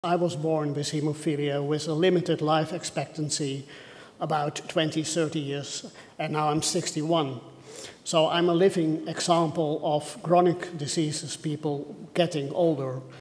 I was born with hemophilia with a limited life expectancy, about 20, 30 years, and now I'm 61. So I'm a living example of chronic diseases, people getting older.